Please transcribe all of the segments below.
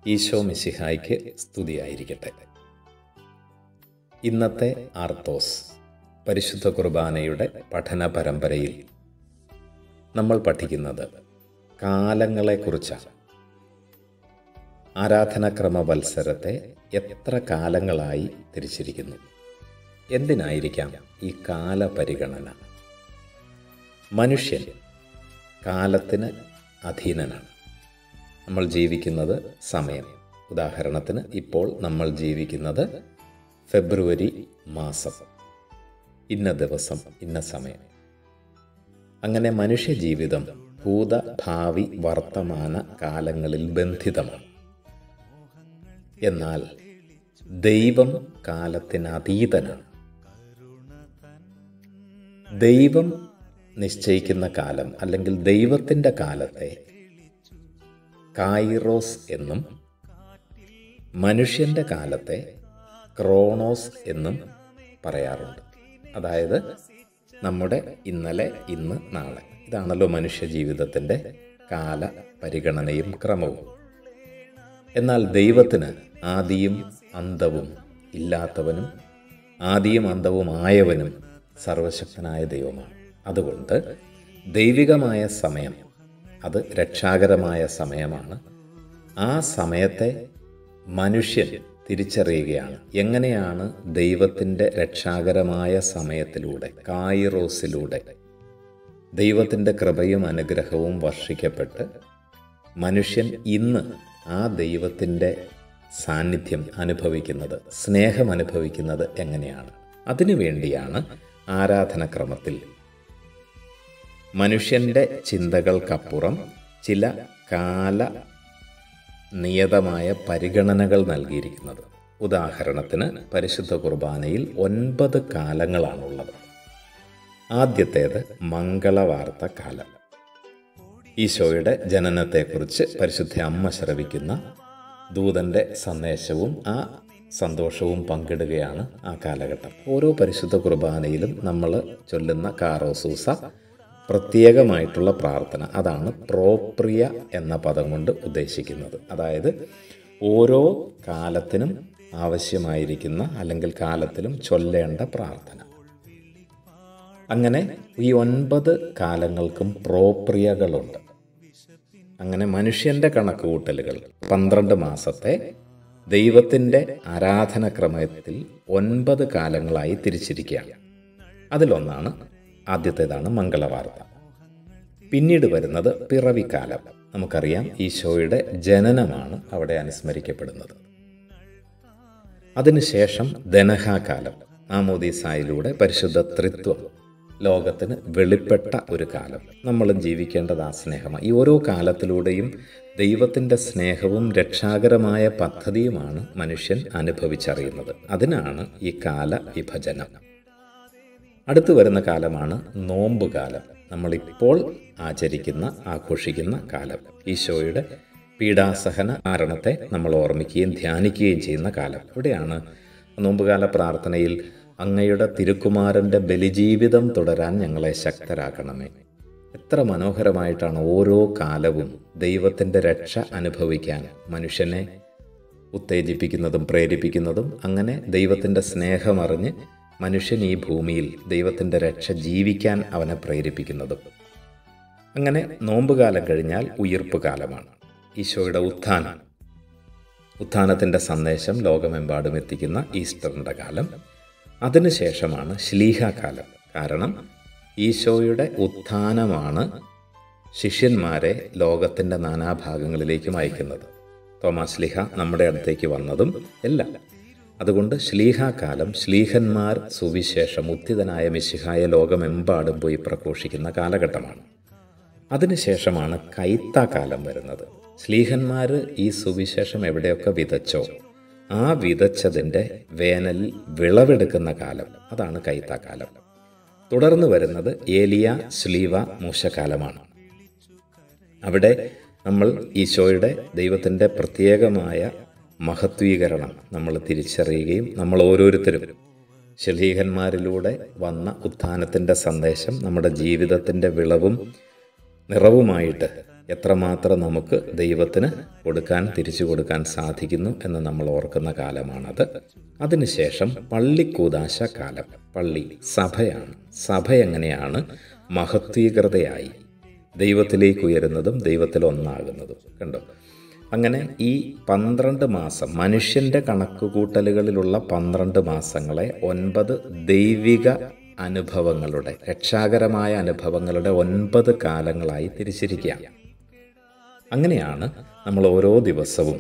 ഈശോ മിശിഹായ്ക്ക് സ്തുതിയായിരിക്കട്ടെ. ഇന്നത്തെ ആർത്തോസ് പരിശുദ്ധ കുർബാനയുടെ പഠന പരമ്പരയിൽ നമ്മൾ പഠിക്കുന്നത് കാലങ്ങളെക്കുറിച്ചാണ്. ആരാധനാക്രമ വത്സരത്തെ എത്ര കാലങ്ങളായി തിരിച്ചിരിക്കുന്നു? എന്തിനായിരിക്കാം ഈ കാലപരിഗണന? മനുഷ്യൻ കാലത്തിന് അധീനനാണ്. നമ്മൾ ജീവിക്കുന്നത് സമയം. ഉദാഹരണത്തിന് ഇപ്പോൾ നമ്മൾ ജീവിക്കുന്നത് ഫെബ്രുവരി മാസം, ഇന്ന ദിവസം, ഇന്ന സമയം. അങ്ങനെ മനുഷ്യജീവിതം ഭൂത, ഭാവി, വർത്തമാന കാലങ്ങളിൽ ബന്ധിതമാണ്. എന്നാൽ ദൈവം കാലത്തിനതീതനാണ്. ദൈവം നിശ്ചയിക്കുന്ന കാലം അല്ലെങ്കിൽ ദൈവത്തിൻ്റെ കാലത്തെ കൈറോസ് എന്നും മനുഷ്യൻ്റെ കാലത്തെ ക്രോണോസ് എന്നും പറയാറുണ്ട്. അതായത് നമ്മുടെ ഇന്നലെ, ഇന്ന്, നാളെ. ഇതാണല്ലോ മനുഷ്യജീവിതത്തിൻ്റെ കാല പരിഗണനയും ക്രമവും. എന്നാൽ ദൈവത്തിന് ആദിയും അന്തവും ഇല്ലാത്തവനും ആദിയും അന്തവുമായവനും സർവശക്തനായ ദൈവമാണ്. അതുകൊണ്ട് ദൈവികമായ സമയം അത് രക്ഷാകരമായ സമയമാണ്. ആ സമയത്തെ മനുഷ്യൻ തിരിച്ചറിയുകയാണ്. എങ്ങനെയാണ് ദൈവത്തിൻ്റെ രക്ഷാകരമായ സമയത്തിലൂടെ, കൈറോസിലൂടെ ദൈവത്തിൻ്റെ കൃപയും അനുഗ്രഹവും വർഷിക്കപ്പെട്ട് മനുഷ്യൻ ഇന്ന് ആ ദൈവത്തിൻ്റെ സാന്നിധ്യം അനുഭവിക്കുന്നത്, സ്നേഹം അനുഭവിക്കുന്നത് എങ്ങനെയാണ്? അതിനുവേണ്ടിയാണ് ആരാധനക്രമത്തിൽ മനുഷ്യൻ്റെ ചിന്തകൾക്കപ്പുറം ചില കാല നിയതമായ പരിഗണനകൾ നൽകിയിരിക്കുന്നത്. ഉദാഹരണത്തിന് പരിശുദ്ധ കുർബാനയിൽ 9 കാലങ്ങളാണുള്ളത്. ആദ്യത്തേത് മംഗളവാർത്ത കാലം. ഈശോയുടെ ജനനത്തെക്കുറിച്ച് പരിശുദ്ധ അമ്മ ശ്രവിക്കുന്ന ദൂതൻ്റെ സന്ദേശവും ആ സന്തോഷവും പങ്കിടുകയാണ് ആ കാലഘട്ടം. ഓരോ പരിശുദ്ധ കുർബാനയിലും നമ്മൾ ചൊല്ലുന്ന കാറോസൂസ, പ്രത്യേകമായിട്ടുള്ള പ്രാർത്ഥന, അതാണ് പ്രോപ്രിയ എന്ന പദം കൊണ്ട് ഉദ്ദേശിക്കുന്നത്. അതായത് ഓരോ കാലത്തിനും ആവശ്യമായിരിക്കുന്ന അല്ലെങ്കിൽ കാലത്തിലും ചൊല്ലേണ്ട പ്രാർത്ഥന. അങ്ങനെ ഈ 9 കാലങ്ങൾക്കും പ്രോപ്രിയകളുണ്ട്. അങ്ങനെ മനുഷ്യൻ്റെ കണക്കുകൂട്ടലുകൾ 12 മാസത്തെ ദൈവത്തിൻ്റെ ആരാധനക്രമത്തിൽ 9 കാലങ്ങളായി തിരിച്ചിരിക്കുകയാണ്. അതിലൊന്നാണ്, ആദ്യത്തേതാണ് മംഗളവാർത്ത. പിന്നീട് വരുന്നത് പിറവിക്കാലം. നമുക്കറിയാം, ഈശോയുടെ ജനനമാണ് അവിടെ അനുസ്മരിക്കപ്പെടുന്നത്. അതിനുശേഷം ദനഹാകാലം, മാമോദീസായിലൂടെ പരിശുദ്ധ ത്രിത്വം ലോകത്തിന് വെളിപ്പെട്ട ഒരു കാലം. നമ്മളും ജീവിക്കേണ്ടത് ആ സ്നേഹമാണ്. ഈ ഓരോ കാലത്തിലൂടെയും ദൈവത്തിൻ്റെ സ്നേഹവും രക്ഷാകരമായ പദ്ധതിയുമാണ് മനുഷ്യൻ അനുഭവിച്ചറിയുന്നത്. അതിനാണ് ഈ കാല വിഭജനം. അടുത്തു വരുന്ന കാലമാണ് നോമ്പുകാലം. നമ്മളിപ്പോൾ ആഘോഷിക്കുന്ന കാലം. ഈശോയുടെ പീഡാസഹന കാരണത്തെ നമ്മൾ ഓർമ്മിക്കുകയും ധ്യാനിക്കുകയും ചെയ്യുന്ന കാലം. ഇവിടെയാണ് നോമ്പുകാല പ്രാർത്ഥനയിൽ അങ്ങയുടെ തിരുക്കുമാരൻ്റെ ബലിജീവിതം തുടരാൻ ഞങ്ങളെ ശക്തരാക്കണമേ. എത്ര മനോഹരമായിട്ടാണ് ഓരോ കാലവും ദൈവത്തിൻ്റെ രക്ഷ അനുഭവിക്കാൻ മനുഷ്യനെ ഉത്തേജിപ്പിക്കുന്നതും പ്രേരിപ്പിക്കുന്നതും. അങ്ങനെ ദൈവത്തിൻ്റെ സ്നേഹമറിഞ്ഞ് മനുഷ്യൻ ഈ ഭൂമിയിൽ ദൈവത്തിൻ്റെ രക്ഷ ജീവിക്കാൻ അവനെ പ്രേരിപ്പിക്കുന്നതും. അങ്ങനെ നോമ്പുകാലം കഴിഞ്ഞാൽ ഉയിർപ്പ് കാലമാണ്. ഈശോയുടെ ഉത്ഥാനത്തിൻ്റെ സന്ദേശം ലോകമെമ്പാടും എത്തിക്കുന്ന ഈസ്റ്ററിൻ്റെ കാലം. അതിനുശേഷമാണ് ശ്ലീഹാകാലം. കാരണം ഈശോയുടെ ഉത്ഥാനമാണ് ശിഷ്യന്മാരെ ലോകത്തിൻ്റെ നാനാഭാഗങ്ങളിലേക്കും അയക്കുന്നത്. തോമാസ് ശ്ലീഹ നമ്മുടെ അടുത്തേക്ക് വന്നതും എല്ലാം. അതുകൊണ്ട് ശ്ലീഹാകാലം, ശ്ലീഹന്മാർ സുവിശേഷം, ഉത്ഥിതനായ മിശിഹായ ലോകമെമ്പാടും പോയി പ്രഘോഷിക്കുന്ന കാലഘട്ടമാണ്. അതിനുശേഷമാണ് കൈത്താക്കാലം വരുന്നത്. ശ്ലീഹന്മാർ ഈ സുവിശേഷം എവിടെയൊക്കെ വിതച്ചോ ആ വിതച്ചതിൻ്റെ വേനലിൽ വിളവെടുക്കുന്ന കാലം, അതാണ് കൈത്താക്കാലം. തുടർന്ന് വരുന്നത് ഏലിയ, ശ്ലീവ, മൂശക്കാലമാണ്. അവിടെ നമ്മൾ ഈശോയുടെ ദൈവത്തിൻ്റെ പ്രത്യേകമായ മഹത്വീകരണം നമ്മൾ തിരിച്ചറിയുകയും നമ്മൾ ഓരോരുത്തരും ശ്ലീഹന്മാരിലൂടെ വന്ന ഉത്ഥാനത്തിൻ്റെ സന്ദേശം നമ്മുടെ ജീവിതത്തിൻ്റെ വിളവും നിറവുമായിട്ട് എത്രമാത്രം നമുക്ക് ദൈവത്തിന് തിരിച്ചു കൊടുക്കാൻ സാധിക്കുന്നു എന്ന് നമ്മൾ ഓർക്കുന്ന കാലമാണത്. അതിനുശേഷം പള്ളിക്കൂദാശ കാലം. പള്ളി സഭയാണ്. സഭ എങ്ങനെയാണ് മഹത്വീകൃതയായി ദൈവത്തിലേക്ക് ഉയരുന്നതും ദൈവത്തിൽ ഒന്നാകുന്നതും. കണ്ടോ? അങ്ങനെ ഈ 12 മാസം, മനുഷ്യൻ്റെ കണക്കുകൂട്ടലുകളിലുള്ള 12 മാസങ്ങളെ 9 ദൈവിക അനുഭവങ്ങളുടെ, രക്ഷാകരമായ അനുഭവങ്ങളുടെ 9 കാലങ്ങളായി തിരിച്ചിരിക്കുക. അങ്ങനെയാണ് നമ്മൾ ഓരോ ദിവസവും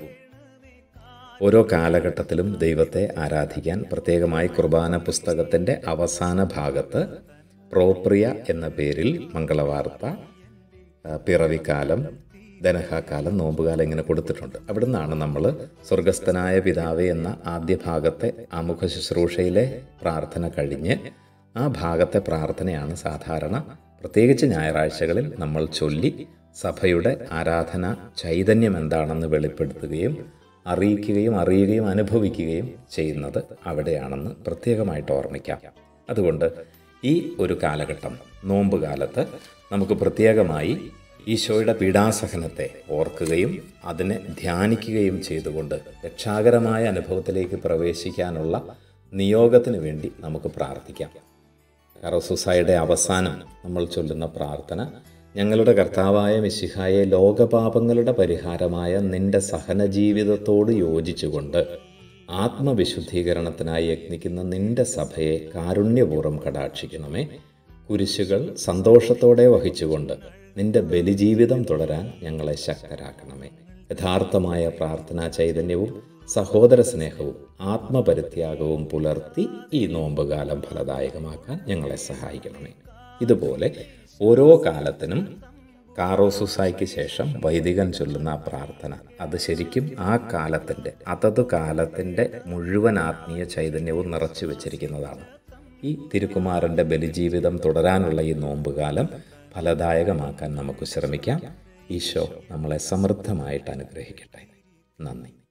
ഓരോ കാലഘട്ടത്തിലും ദൈവത്തെ ആരാധിക്കാൻ, പ്രത്യേകമായി കുർബാന പുസ്തകത്തിൻ്റെ അവസാന ഭാഗത്ത് പ്രോപ്രിയ എന്ന പേരിൽ മംഗളവാർത്ത, പിറവിക്കാലം, ദനഹാകാലം, നോമ്പുകാലം ഇങ്ങനെ കൊടുത്തിട്ടുണ്ട്. അവിടുന്നാണ് നമ്മൾ സ്വർഗസ്ഥനായ പിതാവേ എന്ന ആദ്യ ഭാഗത്തെ ആമുഖ ശുശ്രൂഷയിലെ പ്രാർത്ഥന കഴിഞ്ഞ് ആ ഭാഗത്തെ പ്രാർത്ഥനയാണ് സാധാരണ പ്രത്യേകിച്ച് ഞായറാഴ്ചകളിൽ നമ്മൾ ചൊല്ലി സഭയുടെ ആരാധന ചൈതന്യം എന്താണെന്ന് വെളിപ്പെടുത്തുകയും അറിയുകയും അനുഭവിക്കുകയും ചെയ്യുന്നത് അവിടെയാണെന്ന് പ്രത്യേകമായിട്ട് ഓർമ്മിക്കാം. അതുകൊണ്ട് ഈ ഒരു കാലഘട്ടം, നോമ്പ് കാലത്ത്, നമുക്ക് പ്രത്യേകമായി ഈശോയുടെ പീഡാസഹനത്തെ ഓർക്കുകയും അതിനെ ധ്യാനിക്കുകയും ചെയ്തുകൊണ്ട് രക്ഷാകരമായ അനുഭവത്തിലേക്ക് പ്രവേശിക്കാനുള്ള നിയോഗത്തിന് വേണ്ടി നമുക്ക് പ്രാർത്ഥിക്കാം. കറോസൂസായുടെ അവസാനം നമ്മൾ ചൊല്ലുന്ന പ്രാർത്ഥന, ഞങ്ങളുടെ കർത്താവായ മിശിഹായെ, ലോകപാപങ്ങളുടെ പരിഹാരമായ നിന്റെ സഹനജീവിതത്തോട് യോജിച്ചുകൊണ്ട് ആത്മവിശുദ്ധീകരണത്തിനായി യത്നിക്കുന്ന നിന്റെ സഭയെ കാരുണ്യപൂർവ്വം കടാക്ഷിക്കണമേ. കുരിശുകൾ സന്തോഷത്തോടെ വഹിച്ചുകൊണ്ട് നിന്റെ ബലിജീവിതം തുടരാൻ ഞങ്ങളെ ശക്തരാക്കണമേ. യഥാർത്ഥമായ പ്രാർത്ഥനാ ചൈതന്യവും സഹോദര സ്നേഹവും ആത്മപരിത്യാഗവും പുലർത്തി ഈ നോമ്പുകാലം ഫലദായകമാക്കാൻ ഞങ്ങളെ സഹായിക്കണമേ. ഇതുപോലെ ഓരോ കാലത്തിനും കാറോസുസായ്ക്ക് ശേഷം വൈദികൻ ചൊല്ലുന്ന ആ പ്രാർത്ഥന, അത് ശരിക്കും ആ കാലത്തിൻ്റെ, അതത് കാലത്തിൻ്റെ മുഴുവൻ ആത്മീയ ചൈതന്യവും നിറച്ചു വച്ചിരിക്കുന്നതാണ്. ഈ തിരുക്കുമാരൻ്റെ ബലിജീവിതം തുടരാനുള്ള ഈ നോമ്പുകാലം ഫലദായകമാക്കാൻ നമുക്ക് ശ്രമിക്കാം. ഈശോ നമ്മളെ സമൃദ്ധമായിട്ട് അനുഗ്രഹിക്കട്ടെ. നന്ദി.